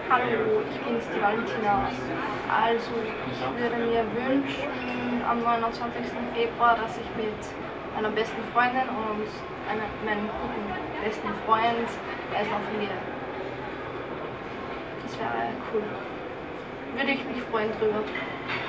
Hallo, ich bin's, die Valentina. Also, ich würde mir wünschen am 29. Februar, dass ich mit meiner besten Freundin und meinem guten besten Freund Eislaufen gehe. Das wäre cool. Würde ich mich freuen drüber.